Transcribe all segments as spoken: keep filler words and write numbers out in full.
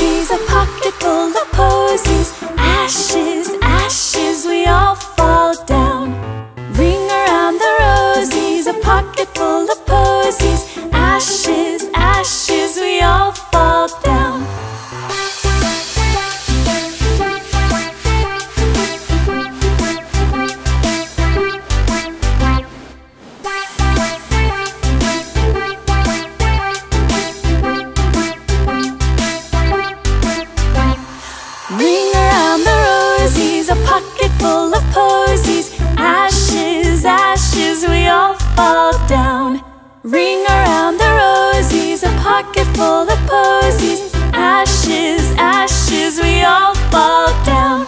rosies, a pocket full of posies. Ashes, ashes, we all fall down. Ring around the rosies, a pocket full of posies. Ashes, ashes, we all fall down. Ring around the rosies, a pocket full of posies. Ashes, ashes, we all fall down. Ring around the rosies, a pocket full of posies. Ashes, ashes, we all fall down.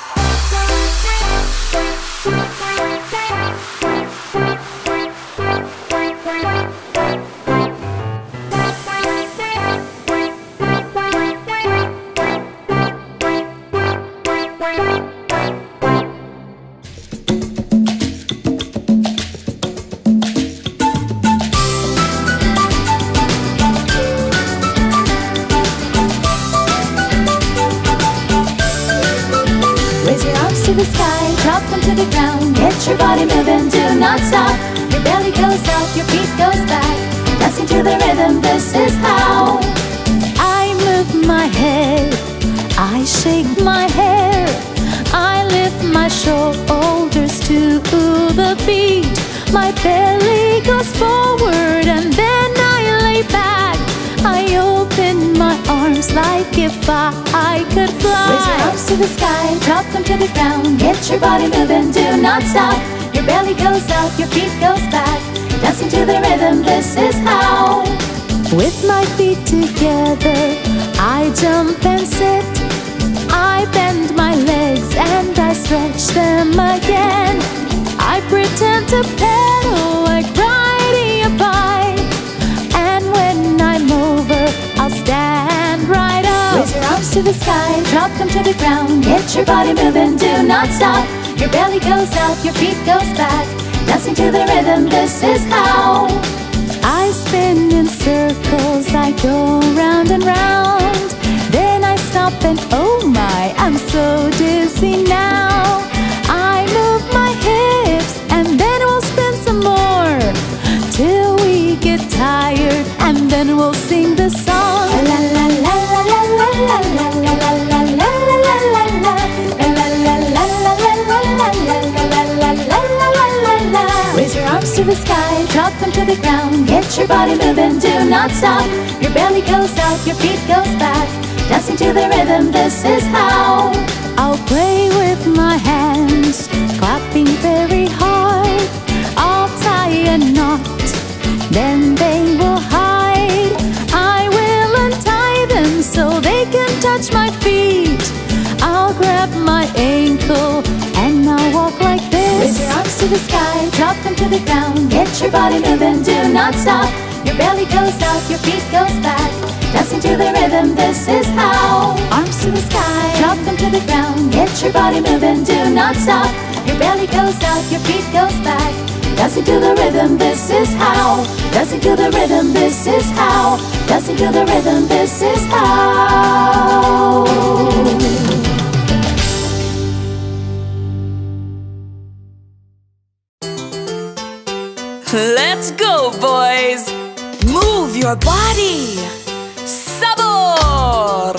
To the sky, drop them to the ground. Get your body moving, do not stop. Your belly goes up, your feet goes back. Dancing to the rhythm, this is how. I move my head, I shake my hair, I lift my shoulders to the beat. My belly goes forward and then I lay back. I open my arms like if I, I could fly. Raise your arms to the sky, drop them to the ground. Get your body moving, do not stop. Your belly goes up, your feet goes back. Dancing to the rhythm, this is how. With my feet together, I jump and sit. I bend my legs and I stretch them again. I pretend to pedal like riding a bike. And when I'm over, I'll stand right up. Raise your arms to the sky, drop them to the ground. Get your body moving, do not stop. Your belly goes up, your feet goes back. Dancing to the rhythm, this is how. I spin in circles, I go round and round. Then I stop and oh my, I'm so dizzy now. I move my hips and then we'll spin some more till we get tired and then we'll sing the song. La la la la la la la la la la la la la la la la la la. Raise your arms to the sky, drop them to the ground. Get your body moving, do not stop. Your belly goes up, your feet goes back. Dancing to the rhythm, this is how. I'll play with my hands, clapping very hard. I'll tie a knot, then they will hide. I will untie them so they can touch my feet. I'll grab my ankle and I'll walk like this. Raise your arms to the sky, drop them to the ground. Get your body moving, do not stop. Your belly goes up, your feet goes back. Dancing to the rhythm, this is how. Arms to the sky, drop them to the ground. Get your body moving, do not stop. Your belly goes up, your feet goes back. Dancing to the rhythm, this is how. Dancing to the rhythm, this is how. Dancing to the rhythm, this is how. Let's go, boys! Move your body! Sabor!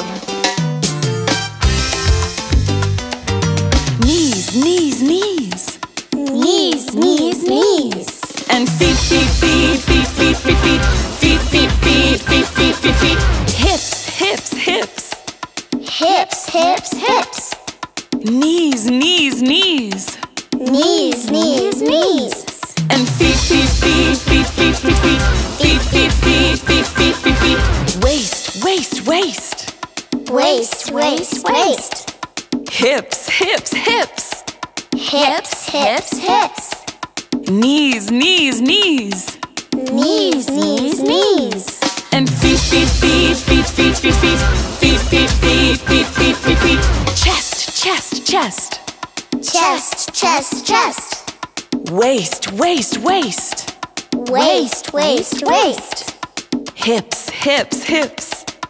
Knees, knees, knees. Knees, knees, knees. And feet, feet, feet, feet, feet, feet, feet. Feet, feet, feet, feet, feet, feet, feet. Hips, hips, hips. Hips, hips, hips. Knees, knees, knees. Knees, knees, knees. And feet, feet, feet, feet, feet, feet, feet. Feet, feet, feet, feet, feet, feet, feet. Waist, waist, waist. Waist, waist, waist. Hips, hips, hips. Hips, hips, hips. Knees, knees, knees. Knees, knees, knees. And feet, feet, feet, feet, feet, feet, feet. Feet, feet, feet, feet, feet, feet, feet. Chest, chest, chest. Chest, chest, chest. Waist, waist, waist. Waist, waist, waist. Hips, hips, hips.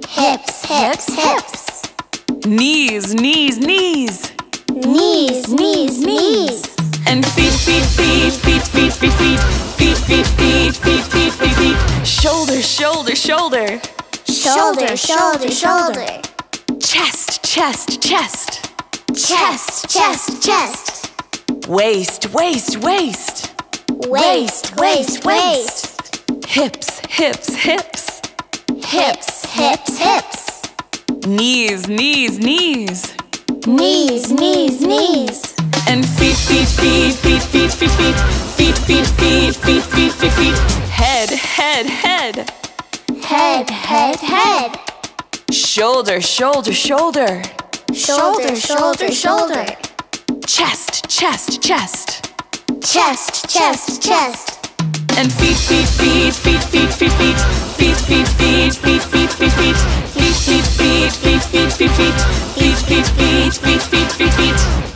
hips, hips, hips. Knees, knees, knees. Knees, knees, knees. And feet, feet, feet, feet, feet, feet, feet. Feet, feet, feet, feet, feet, feet, feet. Shoulder, shoulder, shoulder. Shoulder, shoulder, shoulder. Chest, chest, chest. Chest, chest, chest. Waist, waist, waist. Waist, waist, waist. Hips, hips, hips. Hips, hips, hips. Knees, knees, knees. Knees, knees, knees. And feet, feet, feet, feet, feet, feet, feet. Feet, feet, feet, feet, feet, feet, feet. Head, head, head. Head, head, head. Shoulder, shoulder, shoulder. Shoulder, shoulder, shoulder. Chest, chest, chest. Chest, chest, chest. And feet, feet, feet, feet, feet, feet, feet. Feet, feet, feet, feet, feet, feet, feet. Feet, feet, feet, feet, feet, feet, feet. Feet, feet, feet, feet, feet, feet, feet.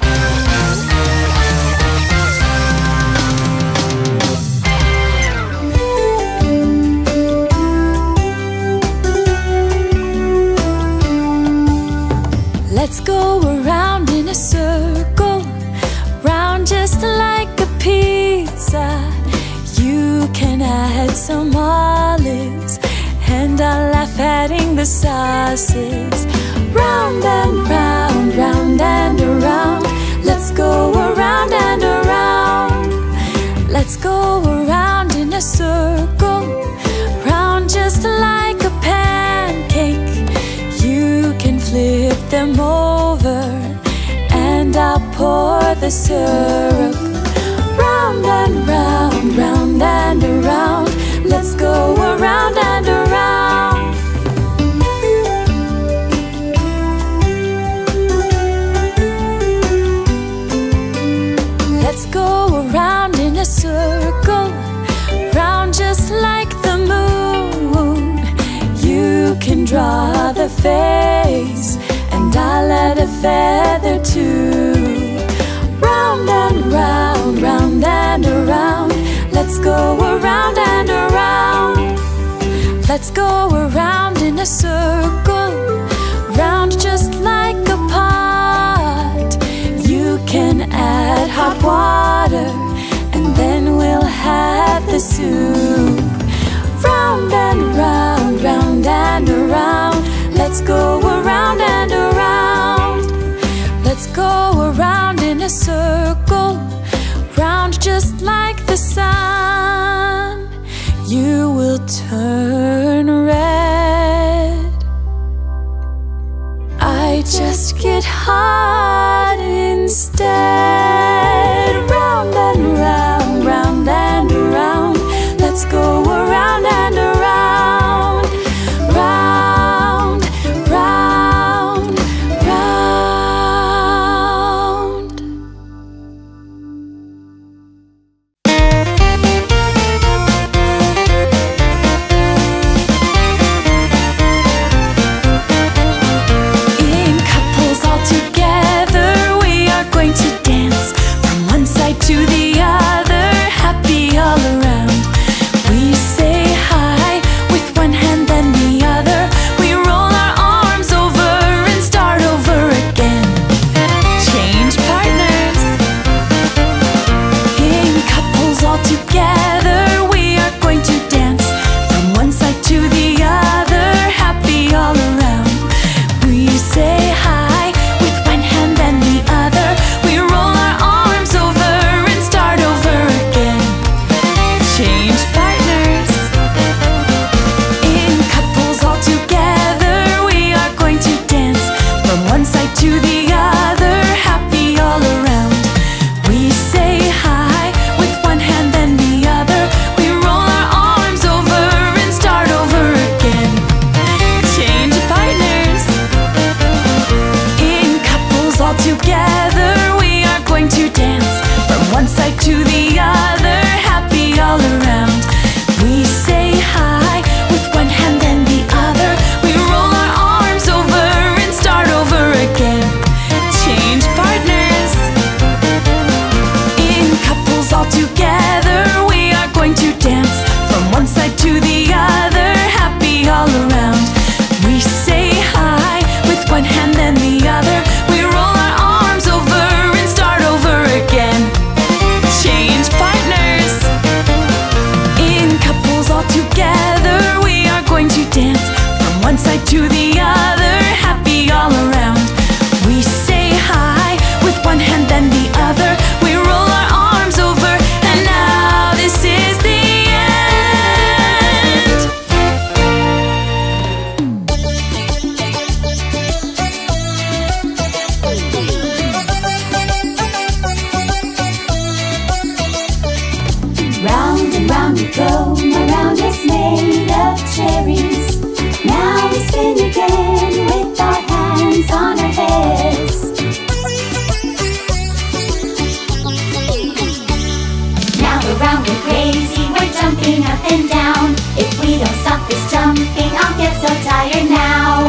Let's go around in a circle, round just like a pizza. You can add some olives, and I'll laugh adding the sauces. Round and round, round and around. Let's go around and around. Let's go around in a circle, round just like a pancake. You can flip them over, and I'll pour the syrup. Round and round, round and around. Let's go around and around. Let's go around in a circle, round just like the moon. You can draw the face, and I'll add a feather too. Round and round, round and around. Let's go around and around. Let's go around in a circle, round just like a pot. You can add hot water, and then we'll have the soup. Round and round, round and around. Let's go around and around. Let's go around in a circle, round just like the sun. You will turn red. I just get hot instead. Round and round, round and around. Let's go around and around. Round, round, round. In couples all together, we are going to dance. one side to the other, happy all around. We say hi with one hand then the other. We roll our arms over, and now this is the end. Round and round we go, my round is made of cherries. Now we spin again with our hands on our heads. Now we're round and crazy, we're jumping up and down. If we don't stop this jumping, I'll get so tired now.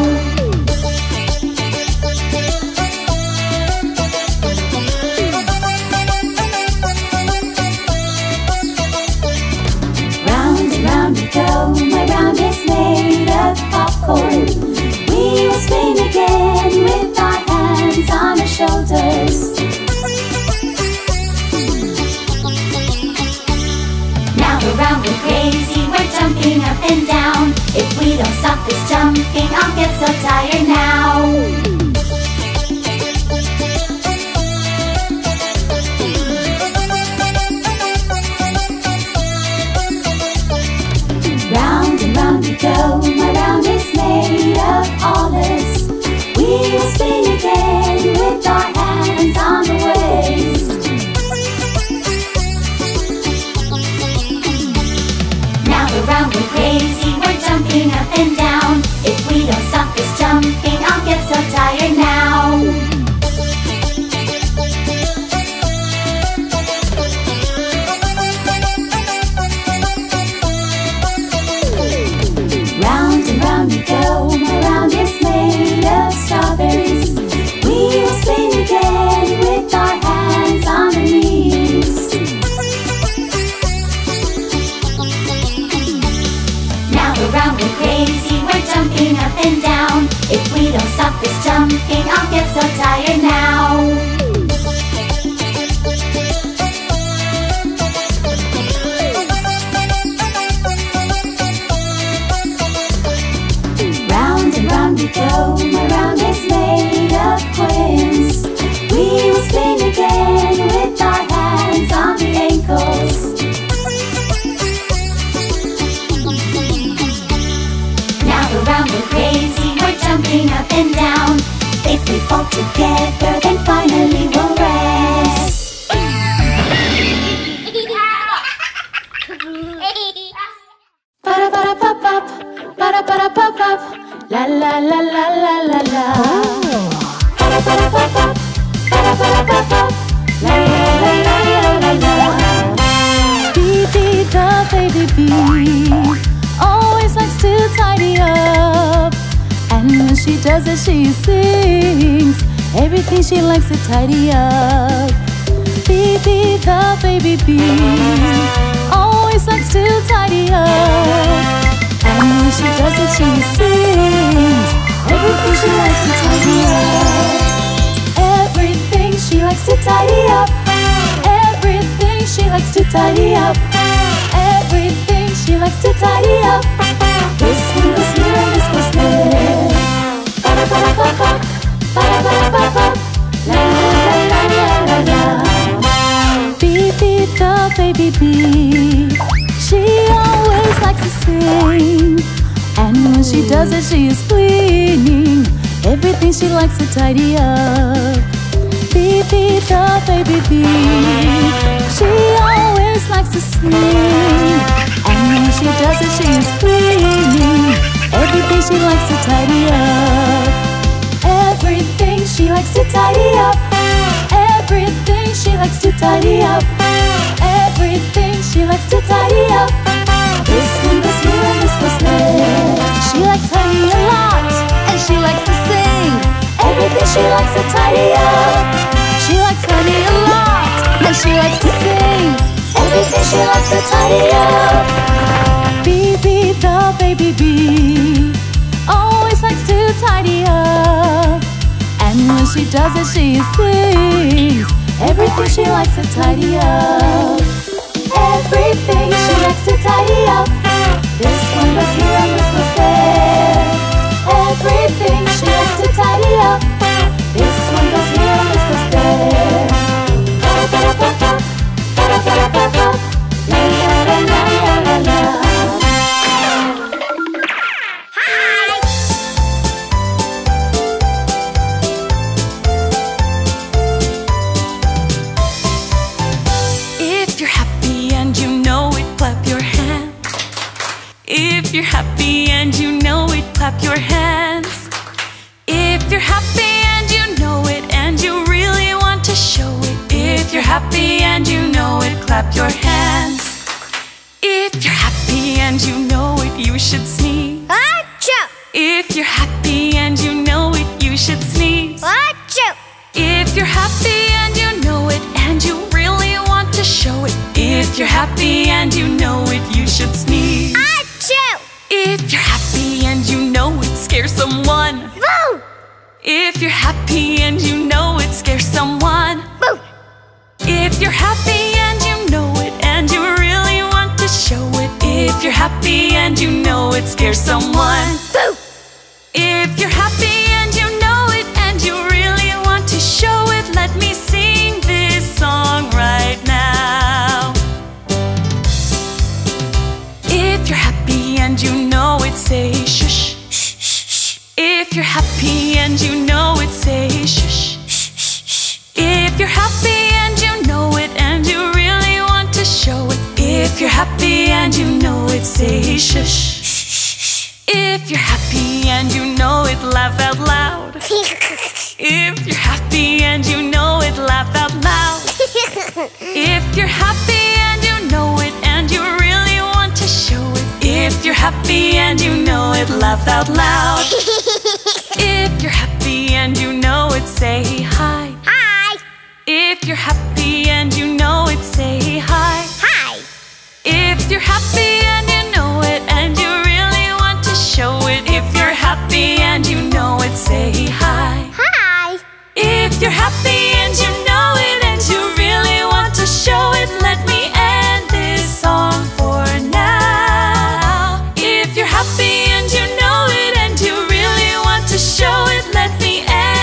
Round and round we go, my round is made of popcorn. We will spin again with our hands on our shoulders. Now we're round and crazy, we're jumping up and down. If we don't stop this jumping, I'll get so tired now. Round and round we go, my round is made of olives. We will spin again with our hands on the waist. Now we're round and crazy, we're jumping up and down. If we don't stop this jumping, I'll get so tired now. Round and round we go, my round is made of strawberries. We will spin again with our hands on our knees. Now we're round and crazy, we're jumping up and down. If we don't stop this jumping, I'll get so tired now. Round and round we go, my round is made of coins. We will spin again with our hands on the ankles. Now we're round and crazy, we're jumping up and down. If we fall together, then finally we'll rest. Ba-da-ba-da-pop-pop, ba-da-ba-da-pop-pop, la la la la la la la. Ba-da-ba-da-pop-pop, ba-da-ba-da-pop-pop, la la la la la la la. Beep beep the baby bee always likes to tidy up, and when she does it she sings everything she likes to tidy up. Beep beep the baby bee always likes to tidy up, and when she does it she sings everything she likes to tidy up. Everything she likes to tidy up. Everything she likes to tidy up. Everything she likes to tidy up. This one goes here and this goes there. Ba-da-ba-da-ba-ba, ba-da-ba-da-ba-ba, la la la la la la. Beep beep the baby bee, she always likes to sing, and when she does it she is cleaning everything she likes to tidy up. Beep beep the baby bee, she always likes to sing, and when she does it she is cleaning everything she likes to tidy up. Everything she likes to tidy up. Everything she likes to tidy up. Everything she likes to tidy up. This one goes here and this goes there. She likes honey a lot, and she likes to sing everything she likes to tidy up. She likes honey a lot, and she likes to sing everything she likes to tidy up. Bee bee the baby bee always likes to tidy up, and when she does it she sings everything she likes to tidy up. Everything she likes to tidy up. This one goes here and this goes there. and you know it, clap your hands. If you're happy and you know it, and you really want to show it. If you're happy and you know it, clap your hands. If you're happy and you know it, you should sneeze. Achoo! If you're happy and you know it, you should sneeze. Achoo! If you're happy and you know it, and you really want to show it. If you're happy and you know it, you should sneeze. Achoo! If you're happy and you know it, scare someone. Boo! If you're happy and you know it, scare someone. Boo! If you're happy and you know it, and you really want to show it. If you're happy and you know it, scare someone. Boo! If you're happy and you know it, and you really want to show it, let me sing this song right now. If you're happy and you know it, say shush. If you're happy and you know it, say shush. If you're happy and you know it, and you really want to show it. If you're happy and you know it, say shush. If you're happy and you know it, laugh out loud. If you're happy and you know it, laugh out loud. If you're happy and you know it, and you really want to show it. If you're happy and you know it, laugh out loud. If you're happy and you know it, say hi. Hi! If you're happy and you know it, say hi. Hi! If you're happy and you know it, and you really want to show it. If you're happy and you know it, say hi. Hi! If you're happy and you know it, and you really want to show it, let me end this song for now. If you're happy and you know it, and you really want to show it, let me end